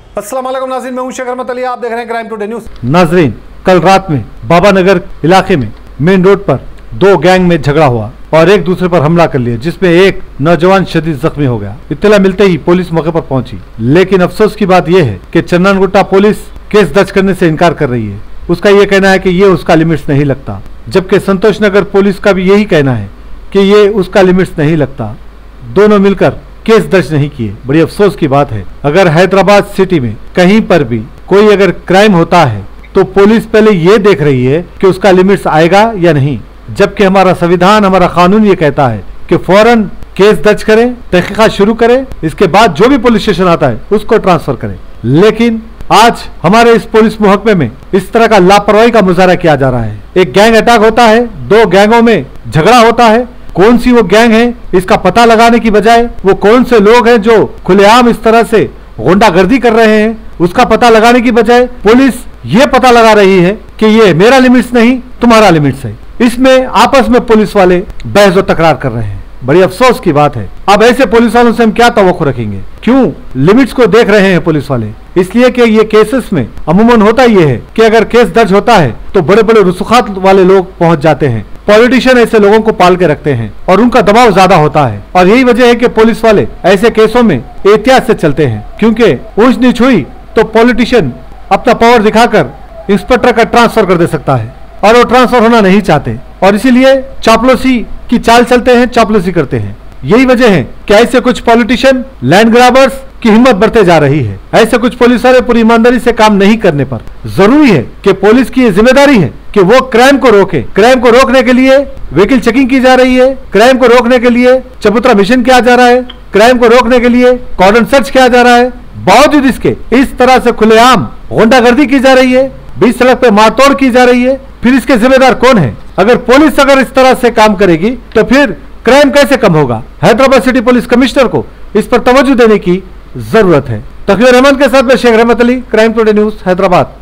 अस्सलाम वालेकुम नाज़रीन, मैं हूं शेख रहमत अली, आप देख रहे हैं क्राइम टुडे न्यूज़। नाज़रीन, कल रात में बाबा नगर इलाके में मेन रोड पर दो गैंग में झगड़ा हुआ और एक दूसरे पर हमला कर लिया, जिसमें एक नौजवान शदीद जख्मी हो गया। इत्तला मिलते ही पुलिस मौके पर पहुंची, लेकिन अफसोस की बात यह है कि चन्ननगुट्टा पुलिस केस दर्ज करने से इनकार कर रही है। उसका ये कहना है कि ये उसका लिमिट्स नहीं लगता, जबकि संतोष नगर पुलिस का भी यही कहना है कि ये उसका लिमिट्स नहीं लगता। दोनों मिलकर केस दर्ज नहीं किए। बड़ी अफसोस की बात है। अगर हैदराबाद सिटी में कहीं पर भी कोई अगर क्राइम होता है तो पुलिस पहले ये देख रही है कि उसका लिमिट्स आएगा या नहीं, जबकि हमारा संविधान, हमारा कानून ये कहता है कि फौरन केस दर्ज करें, तहकीकात शुरू करें, इसके बाद जो भी पुलिस स्टेशन आता है उसको ट्रांसफर करें। लेकिन आज हमारे इस पुलिस मुहकमे में इस तरह का लापरवाही का मुजाहरा किया जा रहा है। एक गैंग अटैक होता है, दो गैंगों में झगड़ा होता है, कौन सी वो गैंग है इसका पता लगाने की बजाय वो कौन से लोग हैं जो खुलेआम इस तरह से गुंडागर्दी कर रहे हैं उसका पता लगाने की बजाय पुलिस ये पता लगा रही है कि ये मेरा लिमिट्स नहीं, तुम्हारा लिमिट्स है। इसमें आपस में पुलिस वाले बहस और तकरार कर रहे हैं। बड़ी अफसोस की बात है। अब ऐसे पुलिस वालों से हम क्या तवक्को रखेंगे? क्यों लिमिट्स को देख रहे हैं पुलिस वाले? इसलिए कि ये केसेस में अमूमन होता ये है कि अगर केस दर्ज होता है तो बड़े बड़े रुसूखात वाले लोग पहुंच जाते हैं। पॉलिटिशियन ऐसे लोगों को पाल के रखते हैं और उनका दबाव ज्यादा होता है, और यही वजह है कि पुलिस वाले ऐसे केसों में एहतियात से चलते हैं, क्योंकि ऊंच नीच हुई तो पॉलिटिशियन अपना पावर दिखाकर इंस्पेक्टर का ट्रांसफर कर दे सकता है, और वो ट्रांसफर होना नहीं चाहते और इसीलिए चापलूसी की चाल चलते हैं, चापलूसी करते हैं। यही वजह है कि ऐसे कुछ पॉलिटिशियन लैंड ग्राबर्स की हिम्मत बढ़ते जा रही है। ऐसे कुछ पुलिस वाले पूरी ईमानदारी से काम नहीं करने पर जरूरी है कि पुलिस की ये जिम्मेदारी है कि वो क्राइम को रोके। क्राइम को रोकने के लिए व्हीकल चेकिंग की जा रही है, क्राइम को रोकने के लिए चबूतरा मिशन किया जा रहा है, क्राइम को रोकने के लिए कॉर्डन सर्च किया जा रहा है। बावजूद इसके इस तरह से खुलेआम गुंडागर्दी की जा रही है, बीच सड़क पे मारतोड़ की जा रही है। फिर इसके जिम्मेदार कौन है? अगर पुलिस अगर इस तरह से काम करेगी तो फिर क्राइम कैसे कम होगा? हैदराबाद सिटी पुलिस कमिश्नर को इस पर तवज्जो देने की जरूरत है। तकवीर रहमान के साथ में Sheikh Rahmat Ali, crime today news, Hyderabad.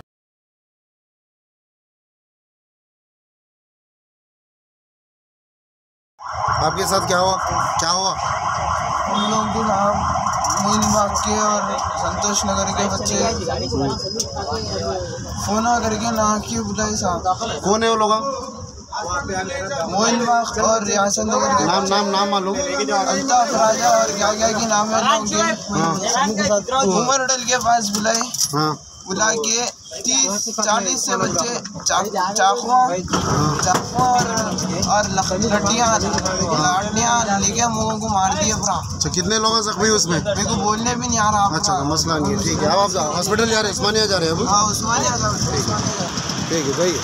आपके साथ क्या हुआ? हम लोग भी मोइनबाग के और संतोष नगर के बच्चे फोन करके ना कि बुलाई साहब। कौन है वो लोग? मोइनबाग और रियासत नगर के नाम मालूम? अल्ताफ राजा और क्या की नाम है उमर होटल के पास बुला के 30-40 से बच्चे चाकू और लाठियाँ लेके मुँह को मार दिए पूरा। अच्छा, कितने लोग जख्मी उसमें? मेरे को बोलने भी नहीं आ रहा। अच्छा, मसला नहीं है, ठीक है। अब आप हॉस्पिटल जा रहे हैं? उस्मानिया जा रहे हैं? हाँ, उस्मानिया जा रहे हैं। ठीक है, जाइए।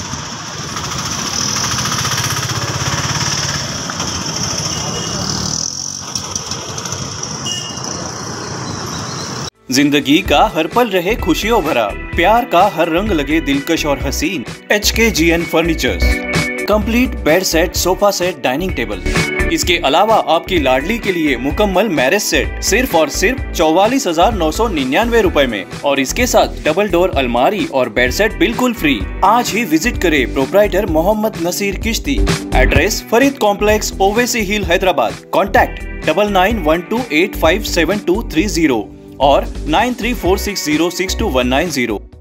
जिंदगी का हर पल रहे खुशियों भरा, प्यार का हर रंग लगे दिलकश और हसीन। HKGN furnitures, complete bed set, sofa set, dining table. इसके अलावा आपकी लाडली के लिए मुकम्मल मैरिज सेट सिर्फ और सिर्फ 44,999 रुपए में, और इसके साथ डबल डोर अलमारी और बेड सेट बिल्कुल फ्री। आज ही विजिट करें proprietor Mohammed Naseer Kishti. Address Farid complex, Owaisi hill, Hyderabad. Contact 9912857230 और 9346062190।